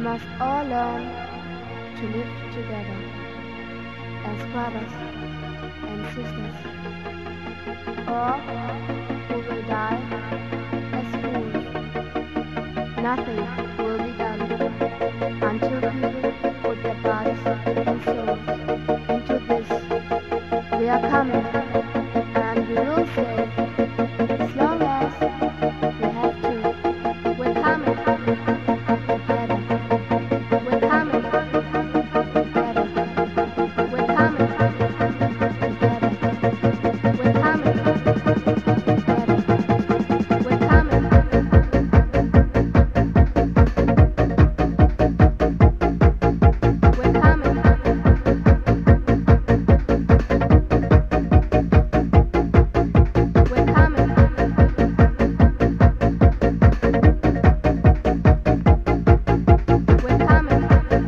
must all learn to live together as brothers and sisters, or we will die as fools. Nothing will be done until people put their bodies and souls into this. We are coming, and we will stay as long as we have to. We're coming together. We're coming together. We're coming together. We're coming together. We're coming. We're coming. We're coming. We're coming.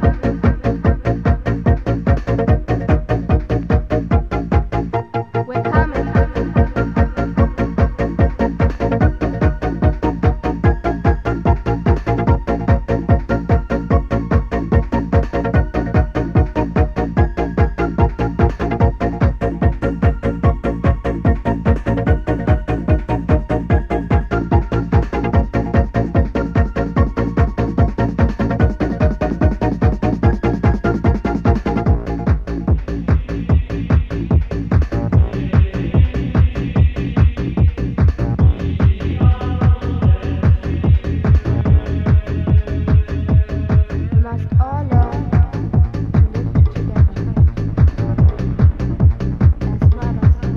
We're coming. We must all learn to live together as brothers and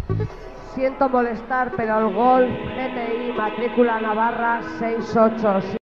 Siento molestar, pero el Golf GTI matrícula Navarra 687.